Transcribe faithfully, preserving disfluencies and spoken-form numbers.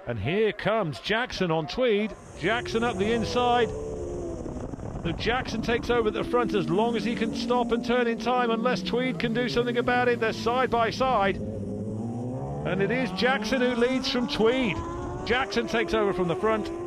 And here comes Jackson on Tweed. Jackson up the inside. So Jackson takes over at the front as long as he can stop and turn in time, unless Tweed can do something about it. They're side by side. And it is Jackson who leads from Tweed. Jackson takes over from the front.